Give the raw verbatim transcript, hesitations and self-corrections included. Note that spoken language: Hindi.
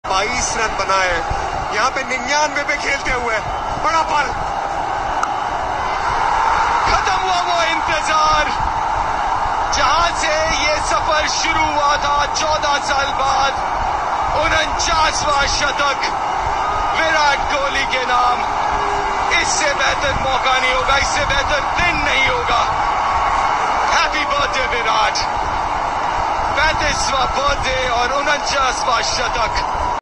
बाईस रन बनाए यहाँ पे निन्यानवे पे खेलते हुए। बड़ा पल, खत्म हुआ वो इंतजार जहां से ये सफर शुरू हुआ था चौदह साल बाद। उनचासवां शतक विराट कोहली के नाम। इससे बेहतर मौका नहीं होगा, इससे बेहतर दिन नहीं होगा। हैप्पी बर्थडे विराट, पैंतीसवां बर्थडे और उनचासवां शतक।